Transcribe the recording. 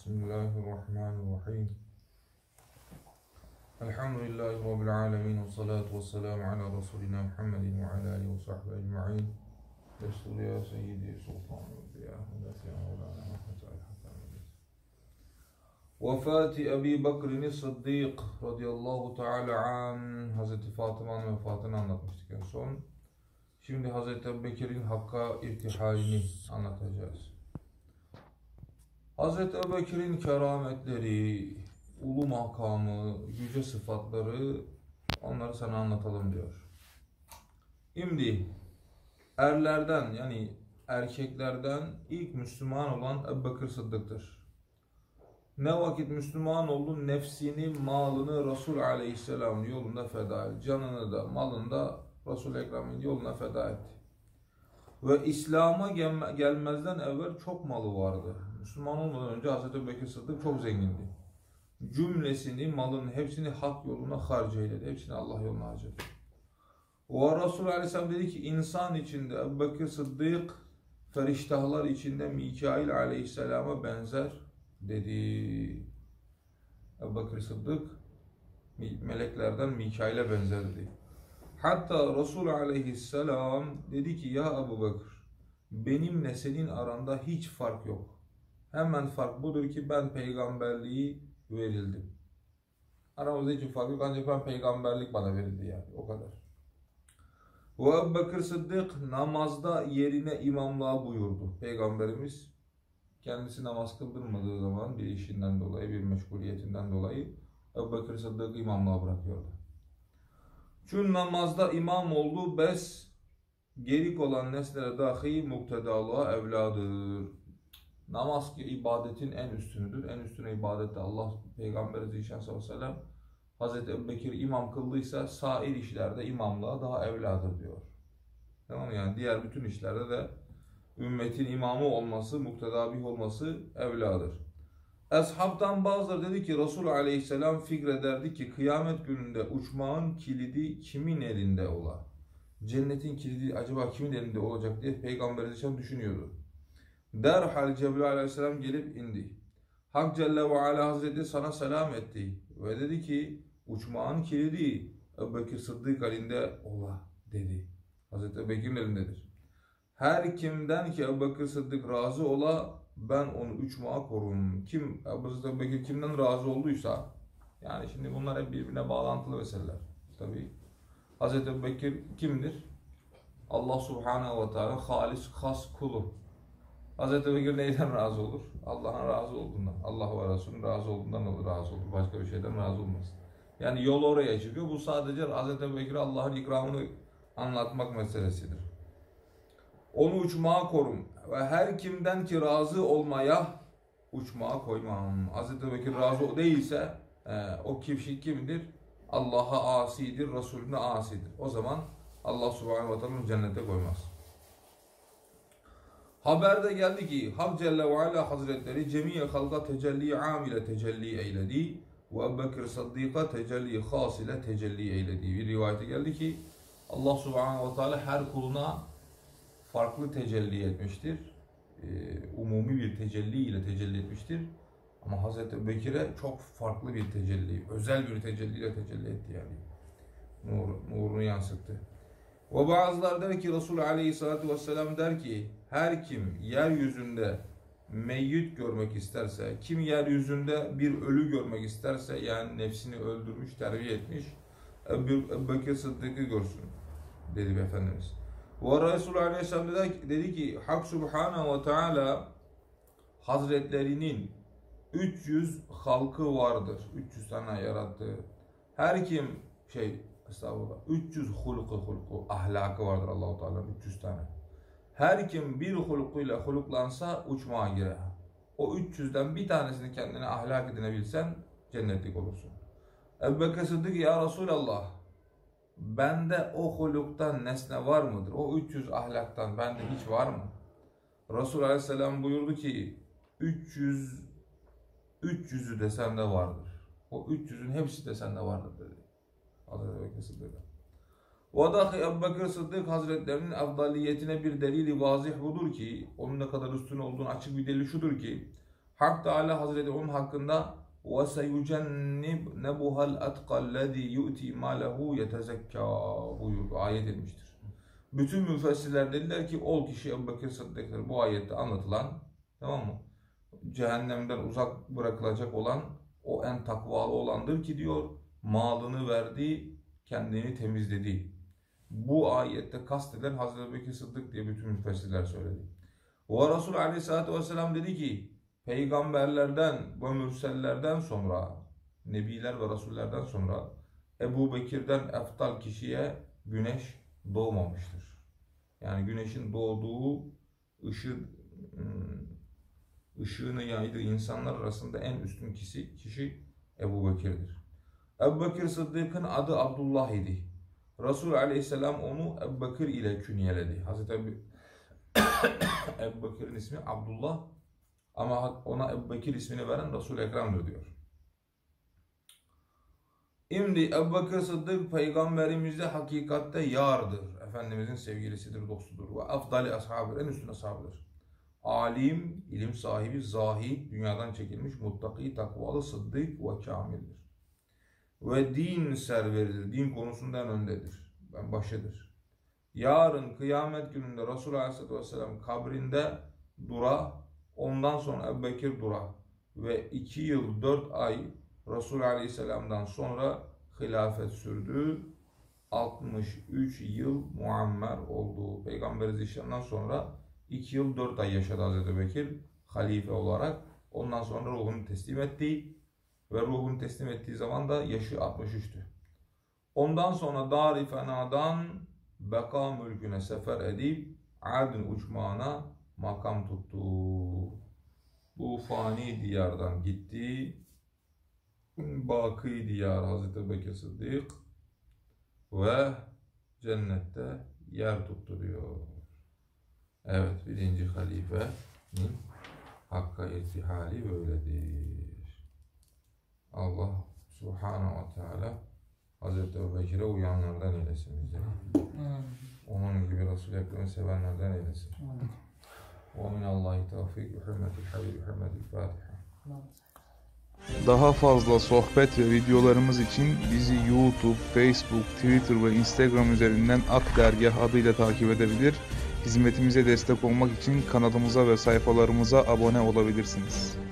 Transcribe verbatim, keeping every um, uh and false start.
Bismillahirrahmanirrahim. Elhamdülillahi Rabbil alemin. Ve salatu ve selamu ala Resulina Muhammedin ve ala alihi ve sahbihi ecma'in. Resul ya Seyyidi Sultanı ya Hüdesi ya Mevlana Muhammed Al-Hakkani. Vefati Ebi Bekir'in Sıddık radıyallahu teala an. Hazreti Fatıma'nın vefatını anlatmıştık en son. Şimdi Hazreti Ebu Bekir'in Hakk'a irtihalini anlatacağız. Hazreti Ebu Bekir'in kerametleri, ulu makamı, yüce sıfatları, onları sana anlatalım diyor. Şimdi erlerden, yani erkeklerden ilk Müslüman olan Ebu Bekir Sıddık'tır. Ne vakit Müslüman oldu, nefsini, malını Resul Aleyhisselam yolunda feda etti. Canını da, malını da Resul-i Ekrem'in yoluna feda etti. Ve İslam'a gelmezden evvel çok malı vardı. Müslüman olmadan önce Hazreti Ebu Bekir Sıddık çok zengindi. Cümlesini, malının hepsini hak yoluna harc eyledi. Hepsini Allah yoluna harcadı. Ve Resul Aleyhisselam dedi ki, insan içinde Ebu Bekir Sıddık, feriştahlar içinde Mikail Aleyhisselam'a benzer dedi. Ebu Bekir Sıddık, meleklerden Mikail'e benzer dedi. Hatta Resul Aleyhisselam dedi ki, ya Ebu Bekir, benimle senin aranda hiç fark yok. Hemen fark budur ki ben peygamberliği verildim. Aramızda hiç fark yok, ancak ben peygamberlik bana verildi, yani o kadar. Ve Ebu Bekir Sıddık namazda yerine imamlığa buyurdu. Peygamberimiz kendisi namaz kıldırmadığı zaman bir işinden dolayı, bir meşguliyetinden dolayı Ebu Bekir Sıddık'ı imamlığa bırakıyordu. Çünkü namazda imam olduğu bes gerik olan neslere dahi muktedalığa evladır. Namaz ki ibadetin en üstünüdür. En üstüne ibadette Allah Peygamberi Zişan sallallahu aleyhi ve sellem Hazreti Ebu Bekir imam kıldıysa sair işlerde imamlığa daha evladır diyor. Tamam mı? Yani diğer bütün işlerde de ümmetin imamı olması, muktedabih olması evladır. Eshabtan bazıları dedi ki Resul Aleyhisselam fikrederdi ki kıyamet gününde uçmağın kilidi kimin elinde ola? Cennetin kilidi acaba kimin elinde olacak diye Peygamber Aleyhisselam düşünüyordu. Derhal Cebrail Aleyhisselam gelip indi. Hak Celle ve Ala Hazreti sana selam etti ve dedi ki uçmağın kilidi Ebu Bekir Sıddık elinde ola dedi. Hazreti Ebu Bekir'in elindedir. Her kimden ki Ebu Bekir Sıddık razı ola ben onu uçmağa korum. Kim Ebu Bekir kimden razı olduysa, yani şimdi bunlar hep birbirine bağlantılı meseleler. Tabii Hazreti Ebu Bekir kimdir? Allah Subhanahu ve Teala halis has kulu. Hazreti Ebu Bekir neyden razı olur? Allah'ın razı olduğundan. Allah ve Resulü'nün razı olduğundan olur, razı olur. Başka bir şeyden razı olmaz. Yani yol oraya çıkıyor. Bu sadece Hazreti Ebu Bekir'e Allah'ın ikramını anlatmak meselesidir. Onu uçmağa korum ve her kimden ki razı olmaya uçmağa koymam. Hazreti Ebu Bekir razı değilse e, o kişi kimdir? Allah'a asidir, Resulüne asidir. O zaman Allah Subhanahu ve Teala cennete koymaz. Haberde geldi ki Hak Celle ve Ala Hazretleri cemiye halka tecelli amile tecelli eyledi ve Ebu Bekir Sıddık'a tecelli has ile tecelli eyledi. Bir rivayete geldi ki Allah Subhanahu ve Teala her kuluna farklı tecelli etmiştir. Ee, umumi bir tecelli ile tecelli etmiştir. Ama Hazreti Ebu Bekir'e çok farklı bir tecelli, özel bir tecelli ile tecelli etti yani. Nur, nurunu yansıttı. Ve bazılar der ki Resulü Aleyhisselatü Vesselam der ki her kim yeryüzünde meyyit görmek isterse, kim yeryüzünde bir ölü görmek isterse, yani nefsini öldürmüş, terbiye etmiş, Ebu Bekir Sıddık'ı görsün dedi Efendimiz. Ve Resulü Aleyhisselam dedi ki Hak Subhanahu ve Teala Hazretlerinin üç yüz halkı vardır. üç yüz tane yarattığı. Her kim şey estağfurullah üç yüz hulku hulku ahlakı vardır Allah-u Teala'nın üç yüz tane. Her kim bir hulkuyla huluklansa uçmağa girer. O üç yüzden bir tanesini kendine ahlak edinebilsen cennetlik olursun. Ebu Bekir Sıddık ya Resulallah bende o huluktan nesne var mıdır? O üç yüz ahlaktan bende hiç var mı? Resul Aleyhisselam buyurdu ki üç yüz üç yüzü de sende vardır. O üç yüzün hepsi de sende vardır dedi. Hazreti Ebu Bekir Sıddık'a. Ve dahi Ebu Bekir Sıddık Hazretlerinin efdaliyetine bir delili vazih budur ki, onun ne kadar üstün olduğunu açık bir delil şudur ki, Hak Teala Hazretleri onun hakkında وَسَيُجَنِّبْنَبُهَا الْاَتْقَى الَّذ۪ي يُؤْتِي مَالَهُ يَتَزَكَّى buyurdu, ayet edilmiştir. Bütün müfessirler dediler ki ol kişi Ebu Bekir Sıddık'tır. Bu ayette anlatılan, tamam mı? Cehennemden uzak bırakılacak olan o en takvalı olandır ki diyor, malını verdi, kendini temizledi. Bu ayette kastedilen Hazreti Ebu Bekir Sıddık diye bütün müfessirler söyledi. Ve Resul Aleyhisselatü Vesselam dedi ki, peygamberlerden ve mürsellerden sonra, nebiler ve rasullerden sonra Ebu Bekir'den eftal kişiye güneş doğmamıştır. Yani güneşin doğduğu ışığı, ışığını yaydığı insanlar arasında en üstün kişi, kişi Ebu Bekir'dir. Ebu Bekir Sıddık'ın adı Abdullah idi. Resul Aleyhisselam onu Ebu Bekir ile künyeledi. Hazreti Ebu, Ebu Bekir'in ismi Abdullah ama ona Ebu Bekir ismini veren Resul-i Ekrem'dir diyor. Şimdi Ebu Bekir Sıddık peygamberimizde hakikatte yardır. Efendimizin sevgilisidir, dostudur. Ve afdali ashabıdır, en üstün ashabıdır. Alim, ilim sahibi, zahid, dünyadan çekilmiş, muttaki, takvalı, sıddık ve kamildir. Ve din serveridir, din konusunda en öndedir, en başıdır. Yarın kıyamet gününde Resulullah Aleyhisselatü Vesselam kabrinde dura, ondan sonra Ebu Bekir dura ve iki yıl dört ay Resulullah Aleyhisselam'dan sonra hilafet sürdü. altmış üç yıl muammer oldu. Peygamber zişandan sonra iki yıl dört ay yaşadı Hazreti Bekir halife olarak. Ondan sonra ruhunu teslim etti ve ruhunu teslim ettiği zaman da yaşı altmış üçtü. Ondan sonra Dar-i Fena'dan Beka mülküne sefer edip Adn uçmağına makam tuttu. Bu fani diyardan gitti. Baki diyar Hazreti Bekir Sıddık ve cennette yer tuttu diyor. Evet, birinci halifenin hakka irtihali böyledir. Allah Subhanahu ve Teala Hazreti Ebu Bekir'e uyanlardan eylesin bizleri. Onun gibi Resul-i Ekrem'i sevenlerden eylesin. Ve minallahi tevfik ve hürmetil habib ve hürmetil Fatiha. Daha fazla sohbet ve videolarımız için bizi YouTube, Facebook, Twitter ve Instagram üzerinden Ak Dergah adıyla takip edebilir, hizmetimize destek olmak için kanalımıza ve sayfalarımıza abone olabilirsiniz.